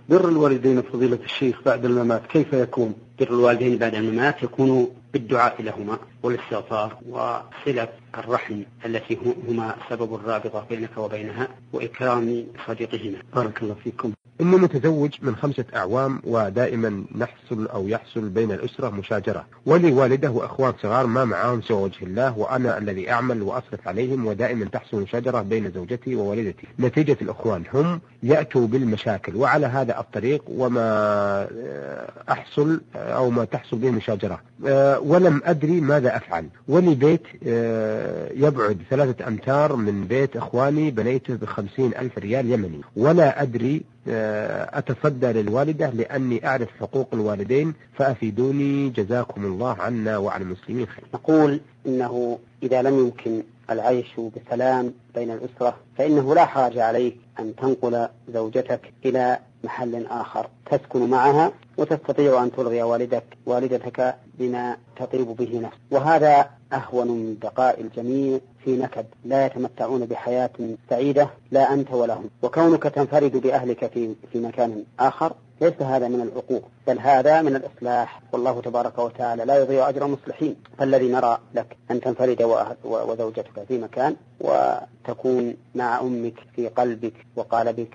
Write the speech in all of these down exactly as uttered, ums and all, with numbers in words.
بر الوالدين فضيلة الشيخ بعد الممات كيف يكون؟ بر الوالدين بعد الممات يكون بالدعاء لهما والاستغفار وصلة الرحم التي هما سبب الرابطة بينك وبينها وإكرام صديقهما. بارك الله فيكم. إنه متزوج من خمسة أعوام ودائما نحصل أو يحصل بين الأسرة مشاجرة، ولي والده وأخوان صغار ما معهم سوى وجه الله، وأنا الذي أعمل وأصرف عليهم، ودائما تحصل مشاجرة بين زوجتي ووالدتي نتيجة الأخوان، هم يأتوا بالمشاكل وعلى هذا الطريق وما أحصل أو ما تحصل به مشاجرة، ولم أدري ماذا أفعل. ولي بيت يبعد ثلاثة أمتار من بيت أخواني بنيته بخمسين ألف ريال يمني، ولا أدري أتصدى للوالدة لأني أعرف حقوق الوالدين، فأفيدوني جزاكم الله عنا وعن المسلمين خير. نقول إنه إذا لم يمكن العيش بسلام بين الأسرة فإنه لا حرج عليك أن تنقل زوجتك إلى محل آخر تسكن معها وتستطيع أن تلغي والدك والدتك بما تطيب به نفسك، وهذا أهون من بقاء الجميع في نكد لا يتمتعون بحياة سعيدة لا أنت ولا هم. وكونك تنفرد بأهلك في, في مكان آخر ليس هذا من العقوق، بل هذا من الإصلاح، والله تبارك وتعالى لا يضيع أجر المصلحين. فالذي نرى لك أن تنفرد وزوجتك في مكان وتكون مع أمك في قلبك وقالبك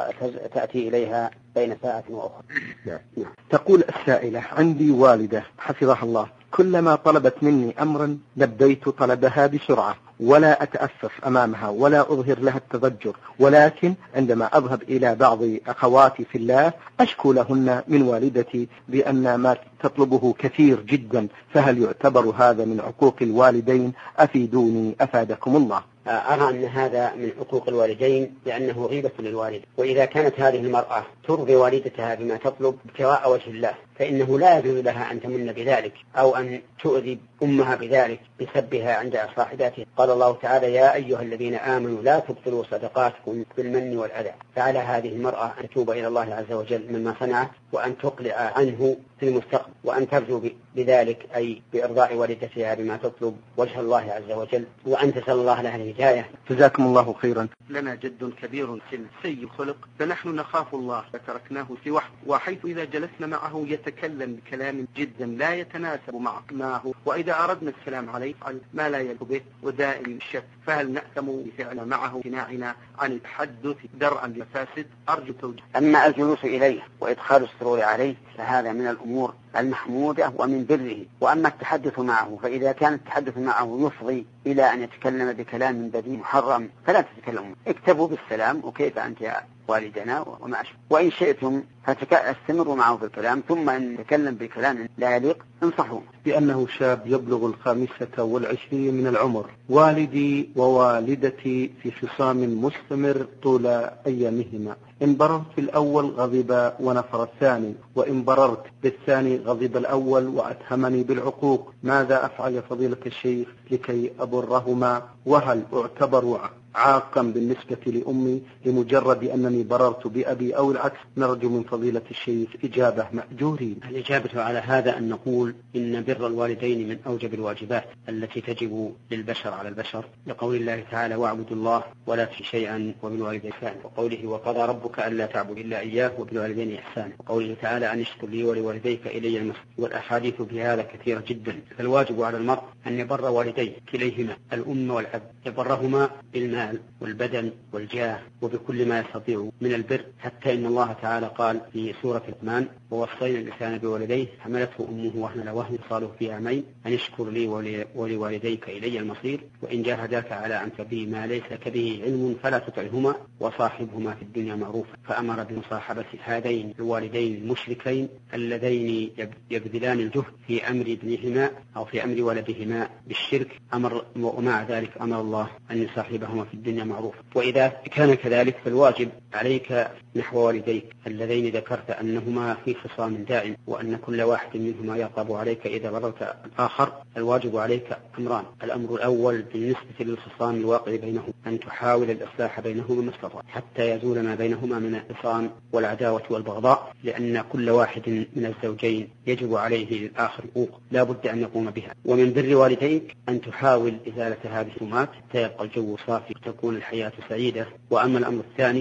وتأتي إليها بين ساعة وأخرى. نعم. تقول السائلة: عندي والدة حفظها الله كلما طلبت مني أمرا لبيت طلبها بسرعة ولا أتأسف أمامها ولا أظهر لها التضجر، ولكن عندما أذهب إلى بعض أخواتي في الله أشكو لهن من والدتي بأن ما تطلبه كثير جدا، فهل يعتبر هذا من عقوق الوالدين؟ أفيدوني أفادكم الله. أرى أن هذا من حقوق الوالدين لأنه غيبة للوالد، وإذا كانت هذه المرأة ترضي والدتها بما تطلب ابتغاء وجه الله فإنه لا يجوز لها أن تمن بذلك أو أن تؤذي أمها بذلك بسبها عند صاحباتها. قال الله تعالى: يا أيها الذين آمنوا لا تبطلوا صدقاتكم بالمن والأذى. فعلى هذه المرأة أن تتوب إلى الله عز وجل مما صنعت وأن تقلع عنه في المستقبل، وأن ترجو بذلك أي بإرضاء والدتها بما تطلب وجه الله عز وجل، وأن تسأل الله لها الهداية. جزاكم الله خيرا. لنا جد كبير سن سيء الخلق فنحن نخاف الله فتركناه في وحده، وحيث إذا جلسنا معه يتكلم بكلام جدا لا يتناسب معه، وإذا أردنا السلام عليه فعل ما لا يليق به ودائم الشك، فهل نأثم بفعل معه امتناعنا عن التحدث درءا للمفاسد؟ أرجو توجيه. أما الجلوس إليه وإدخال السرور عليه فهذا من الأمور المحمودة ومن بره. وأما التحدث معه فإذا كان التحدث معه يفضي إلى أن يتكلم بكلام بديع محرم فلا تتكلموا، اكتبوا بالسلام وكيف أنت يا والدنا وما أشبه، وإن شئتم فاستمروا معه في الكلام، ثم أن يتكلم بكلام لا يليق انصحوه. بأنه شاب يبلغ الخامسة والعشرين من العمر، والدي ووالدتي في خصام مستمر طول أيامهما، إن بررت في الأول غضب ونفر الثاني، وإن بررت بالثاني غضب الأول وأتهمني بالعقوق. ماذا أفعل يا فضيلة الشيخ لكي أبرهما؟ وهل أعتبر عاقا بالنسبة لأمي لمجرد أنني بررت بأبي أو العكس؟ نرجو من فضيلة الشيخ إجابة مأجورين. الإجابة على هذا أن نقول إن بر الوالدين من أوجب الواجبات التي تجب للبشر على البشر، لقول الله تعالى: واعبدوا الله ولا تشركوا شيئا وبالوالدين إحسانا، وقوله: وقضى ربك ألا تعبدوا إلا إياه وبالوالدين إحسانا، وقوله تعالى: أن اشكر لي ولوالديك إلي المصير. والأحاديث في هذا كثيرة جدا. فالواجب على المرء أن يبر والديه كليهما الأم والأب، يبرهما بالمال والبدن والجاه وبكل ما يستطيع من البر، حتى إن الله تعالى قال في سورة لقمان: ووصينا الإنسان بوالديه حملته أمه وهنا على وهن فصاله في عامين أن اشكر لي ولوالديك إلي المصير، وإن جاهداك على أن تبي ما ليس كبه علم فلا تطعهما وصاحبهما في الدنيا معروفا. فأمر بمصاحبة هذين الوالدين المشركين اللذين يبذلان الجهد في أمر ابنهما أو في أمر ولدهما بالشرك، أمر ومع ذلك أمر الله أن يصاحبهما في الدنيا معروفا. وإذا كان كذلك فالواجب عليك نحو والديك اللذين ذكرت أنهما في خصام دائم وأن كل واحد منهما يغضب عليك إذا بررت الآخر. الواجب عليك أمران: الأمر الأول بالنسبة للخصام الواقع بينهم أن تحاول الإصلاح بينهما ما استطعت حتى يزول ما بينهما من الخصام والعداوة والبغضاء، لأن كل واحد من الزوجين يجب عليه للآخر حقوق لا بد أن يقوم بها. ومن بر والديك أن تحاول إزالة هذه السمات حتى يبقى الجو صافي وتكون الحياة سعيدة. وأما الأمر الثاني فالواجب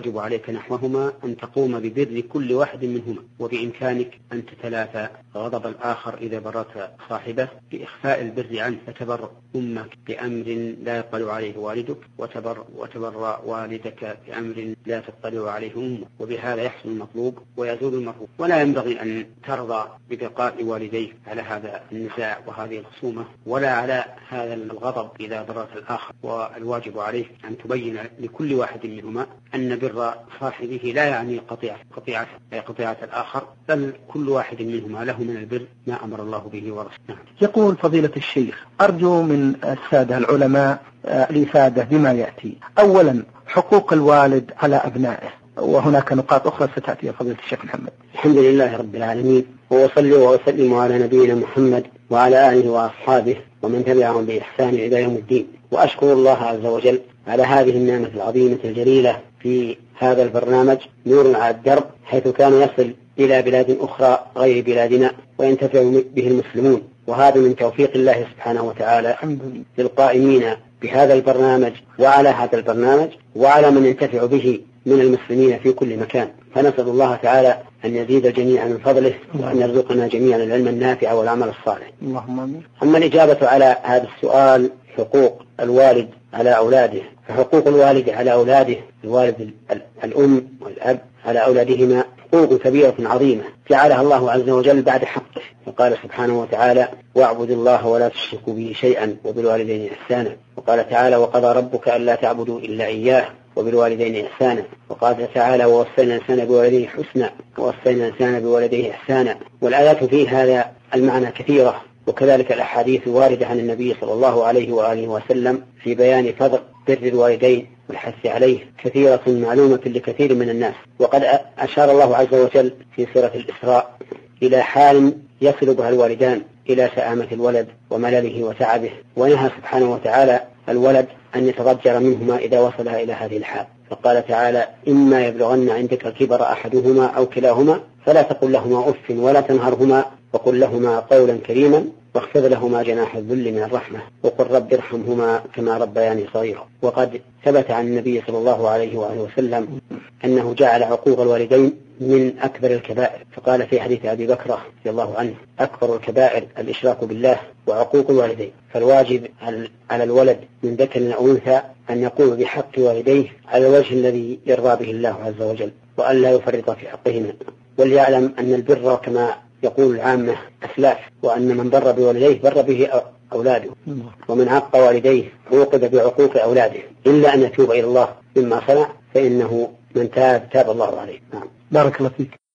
فالواجب عليك نحوهما أن تقوم ببر كل واحد منهما، وبإمكانك أن تتلافى غضب الآخر إذا بررت صاحبه بإخفاء البر عنه، فتبر أمك بأمر لا يطلع عليه والدك، وتبر, وتبر والدك بأمر لا تطلع عليه أمك، وبهذا يحصل المطلوب ويزول المرغوب. ولا ينبغي أن ترضى ببقاء والديك على هذا النزاع وهذه الخصومة ولا على هذا الغضب إذا بررت الآخر. والواجب عليك أن تبين لكل واحد منهما أن بر صاحبه لا يعني قطيعة قطيعة قطيعة الآخر، بل كل واحد منهما له من البر ما أمر الله به ورسوله. يقول فضيلة الشيخ: أرجو من السادة العلماء الإفادة بما يأتي. أولا، حقوق الوالد على أبنائه، وهناك نقاط أخرى ستأتي يا فضيلة الشيخ محمد. الحمد لله رب العالمين، وأصلي وأسلم على نبينا محمد وعلى آله وأصحابه ومن تبعهم بإحسان إلى يوم الدين. وأشكر الله عز وجل على هذه النعمة العظيمة الجليلة في هذا البرنامج نور على الدرب، حيث كان يصل إلى بلاد أخرى غير بلادنا وينتفع به المسلمون، وهذا من توفيق الله سبحانه وتعالى للقائمين بهذا البرنامج وعلى هذا البرنامج وعلى من ينتفع به من المسلمين في كل مكان. فنسأل الله تعالى أن يزيد جميعا من فضله وأن يرزقنا جميعا العلم النافع والعمل الصالح. اللهم آمين. أما الإجابة على هذا السؤال، حقوق الوالد على أولاده، فحقوق الوالد على أولاده، الوالد الأم والأب على أولادهما حقوق كبيرة عظيمة جعلها الله عز وجل بعد حقه، فقال سبحانه وتعالى: واعبدوا الله ولا تشركوا به شيئا وبالوالدين إحسانا. وقال تعالى: وقضى ربك ألا تعبدوا إلا إياه وبالوالدين إحسانا. وقال تعالى: ووصينا الإنسان بوالديه حسنا ووصينا الإنسان بوالديه إحسانا. والآيات في هذا المعنى كثيرة، وكذلك الأحاديث الواردة عن النبي صلى الله عليه وآله وسلم في بيان فضل بر الوالدين والحث عليه كثيرة معلومة لكثير من الناس. وقد أشار الله عز وجل في سورة الإسراء إلى حال يصل بها الوالدان إلى سآمة الولد وملله وتعبه، ونهى سبحانه وتعالى الولد أن يتضجر منهما إذا وصلها إلى هذه الحال، فقال تعالى: إما يبلغن عندك الكبر أحدهما أو كلاهما فلا تقل لهما أف ولا تنهرهما وقل لهما قولا كريما واخفض لهما جناح الذل من الرحمة وقل رب ارحمهما كما ربياني صغيرا. وقد ثبت عن النبي صلى الله عليه وآله وسلم أنه جعل عقوق الوالدين من أكبر الكبائر، فقال في حديث أبي بكر رضي الله عنه: أكبر الكبائر الإشراك بالله وعقوق الوالدين. فالواجب على الولد من ذكر أو أنثى أن يقوم بحق والديه على الوجه الذي يرضى به الله عز وجل، وأن لا يفرط في حقهما، وليعلم أن البر كما يقول العامة أسلاف، وأن من بر بوالديه بر به أولاده، ومن عق والديه عوقب بعقوق أولاده، إلا أن يتوب إلى الله مما صنع فإنه من تاب تاب الله عليه. نعم. بارك الله فيك.